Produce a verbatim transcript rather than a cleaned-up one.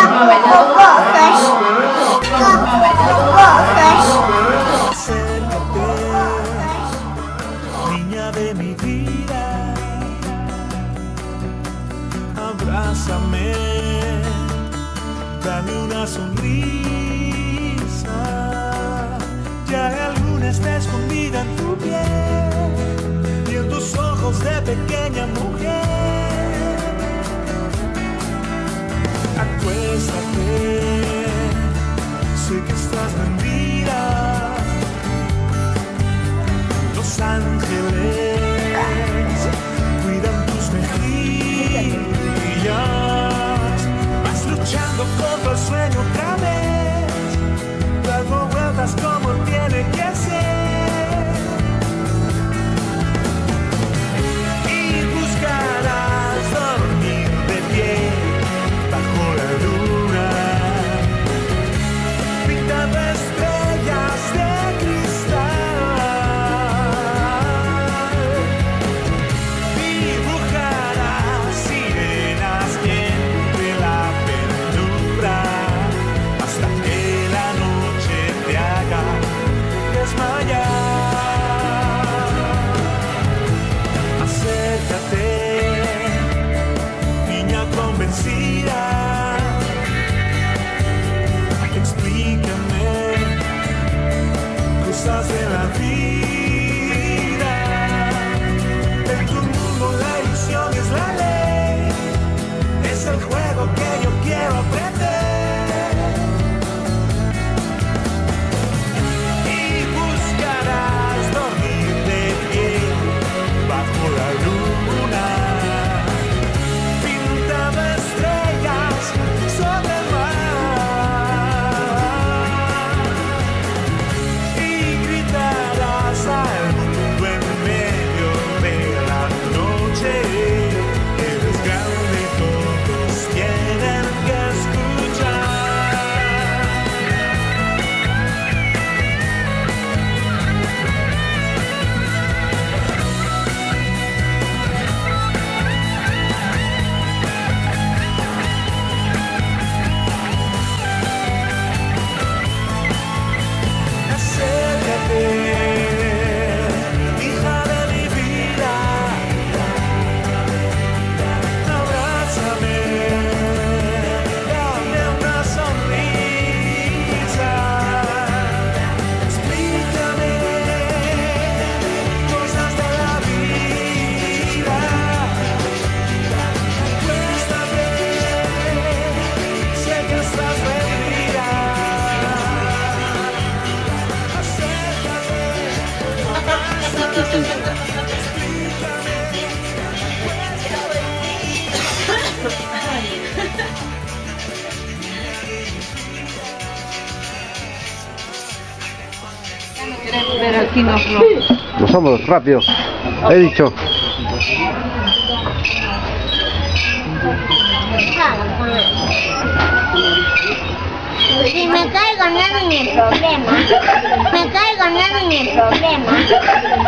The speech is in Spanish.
Niña de mi vida, abrázame, dame una sonrisa. Ya la luna está escondida en tu piel y en tus ojos de pequeña mujer. Acuéstate, sé que estás rendida. Los ángeles cuidan tus mejillas. Vas luchando contra el sueño otra vez, dando vueltas como tiene que ser. Y buscarás dormir de pie bajo la luna, pintando estrellas de cristal. Dibujarás sirenas entre la penumbra hasta que la noche te haga desmayar. Acércate, niña convencida. Explícame cosas de la vida. En tu mundo la ilusión es la ley, es el juego que yo quiero aprender. Y buscarás dormir de pie bajo la luna, pintando estrellas sobre el mar. Pero aquí no, no. No somos rápidos, he dicho. Si me caigo no es mi problema. Me caigo no es mi problema.